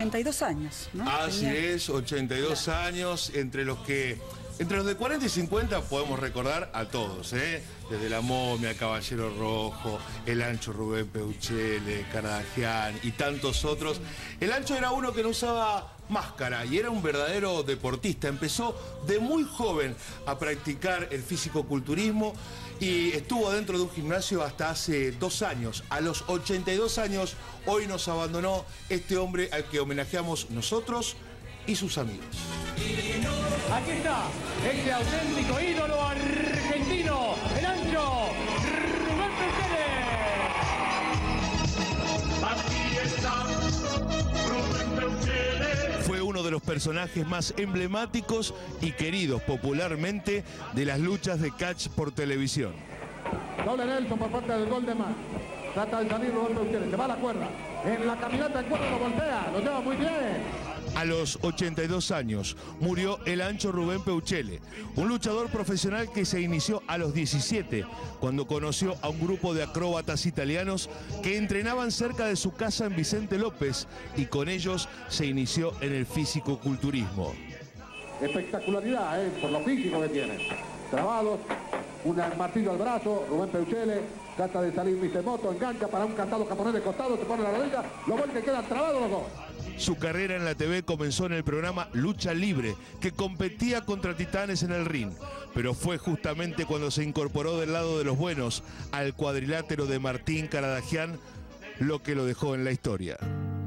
82 años, ¿no? Así es, 82 años, entre los de 40 y 50 podemos recordar a todos, ¿eh? Desde La Momia, Caballero Rojo, El Ancho Rubén Peuchele, Caradagian y tantos otros. El Ancho era uno que no usaba máscara y era un verdadero deportista. Empezó de muy joven a practicar el fisicoculturismo y estuvo dentro de un gimnasio hasta hace 2 años. A los 82 años, hoy nos abandonó este hombre al que homenajeamos nosotros y sus amigos. Aquí está, este auténtico ídolo argentino, el Ancho Rubén Peuchele. Aquí está Rubén Peuchele. Fue uno de los personajes más emblemáticos y queridos popularmente de las luchas de catch por televisión. Doble Nelson por parte del gol de Mar. Trata de salir Rubén Peuchele, se va a la cuerda. En la caminata de cuerda lo voltea, lo lleva muy bien. A los 82 años murió el Ancho Rubén Peuchele, un luchador profesional que se inició a los 17, cuando conoció a un grupo de acróbatas italianos que entrenaban cerca de su casa en Vicente López y con ellos se inició en el fisicoculturismo. Espectacularidad, por lo físico que tiene. Trabados, un martillo al brazo, Rubén Peuchele trata de salir Misemoto, engancha para un cantado japonés de costado, se pone la rodilla, los vuelve que quedan trabados los dos. Su carrera en la TV comenzó en el programa Lucha Libre, que competía contra titanes en el ring, pero fue justamente cuando se incorporó del lado de los buenos al cuadrilátero de Martín Caradagian lo que lo dejó en la historia.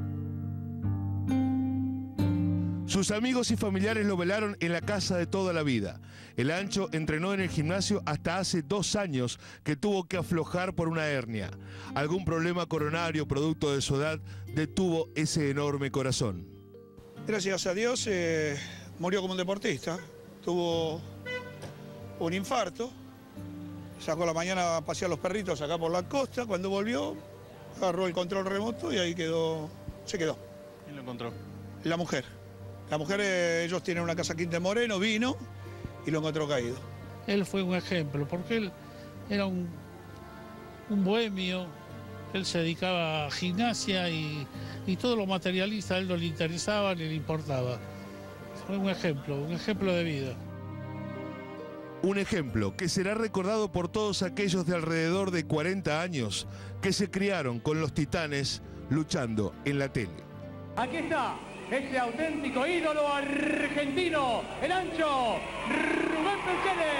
Sus amigos y familiares lo velaron en la casa de toda la vida. El Ancho entrenó en el gimnasio hasta hace 2 años que tuvo que aflojar por una hernia. Algún problema coronario producto de su edad detuvo ese enorme corazón. Gracias a Dios murió como un deportista. Tuvo un infarto. Sacó a la mañana a pasear los perritos acá por la costa. Cuando volvió, agarró el control remoto y ahí se quedó. ¿Quién lo encontró? La mujer. La mujer, ellos tienen una casa Quinte Moreno, vino y lo encontró caído. Él fue un ejemplo, porque él era un bohemio, él se dedicaba a gimnasia y todo lo materialista a él no le interesaba ni le importaba. Fue un ejemplo de vida. Un ejemplo que será recordado por todos aquellos de alrededor de 40 años que se criaron con los titanes luchando en la tele. Aquí está, este auténtico ídolo argentino, el Ancho Rubén Peuchele.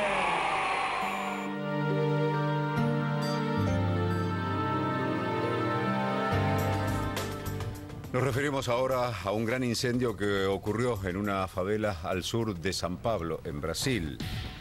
Nos referimos ahora a un gran incendio que ocurrió en una favela al sur de San Pablo, en Brasil.